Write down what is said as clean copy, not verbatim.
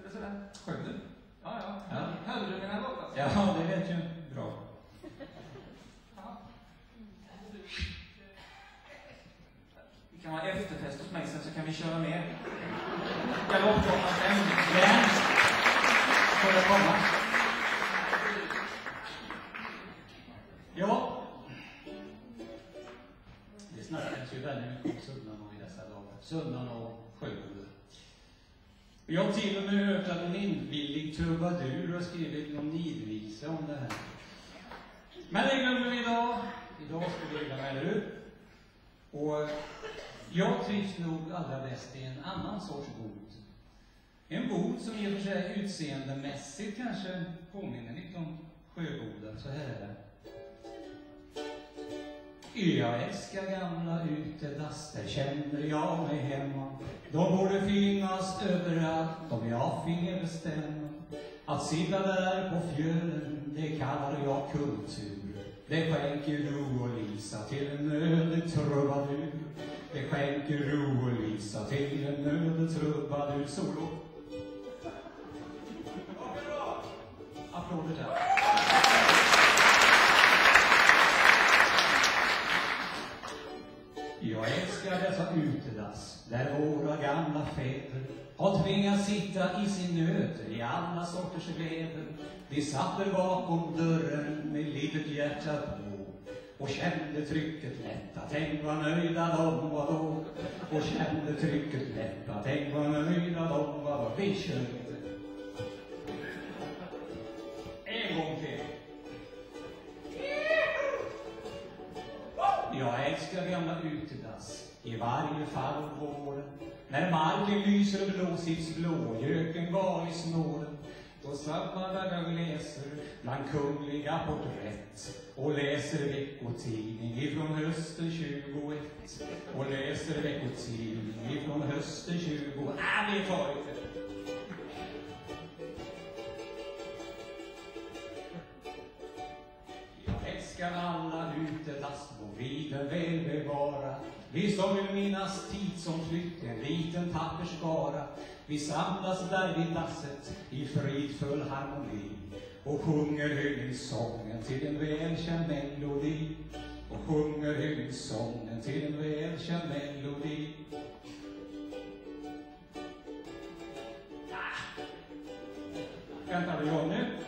Eller sådär. Sjöng du? Ja. Ja. Hörde du mina låtar? Ja, det vet ju bra. Ja. Vi kan ha efterfest hos mig sen så kan vi köra med. Galoppgatan 5. Men, får jag komma? Ja. Det snackas ju väldigt mycket om Sunnan i dessa dagar. Sunnan och Sjöboden. Jag har till och med hört att en invillig trubadur har skrivit någon nidvisa om det här. Men det glömmer vi idag. Idag ska vi glömma det. Och jag trivs nog allra bäst i en annan sorts bod. En bod som i och för sig utseendemässigt kanske påminner lite om Sjöboden. Så här är det. Jag älskar gamla utedass, där känner jag mig hemma. De borde finnas överallt om jag finge bestämma. Att sitta där på fjölen, det kallar jag kultur. Det skänker ro och lisa till en nödig trubadur. Det skänker ro och lisa till en nödig trubadur. Solo. Applåder där. Jag älskar dessa utedass, där våra gamla fäder har tvingats sitta i sin nöd i alla sorters väder. De satt där bakom dörren med litet hjärta på och kände trycket lätta, tänk vad nöjda de var då. Och kände trycket lätta, tänk vad nöjda de var då. Vi kör en gång till. Jag älskar gamla utedass, i varje fall på våren. När marken lyser och blåsits blå, göken var i snåren. Då satt man där och läser bland kungliga porträtt. Och läser veckotidning ifrån hösten 21. Och läser veckotidning ifrån hösten 20. Vi tar det. Jag älskar alla utedass och viden väl bevara. Vi som vill minnas tid som flytt, en liten pappersskara. Vi samlas där vid dasset i fridfull harmoni och sjunger hyllningssången till en välkänd melodi. Och sjunger hyllningssången till en välkänd melodi. Vänta, vi gör nu.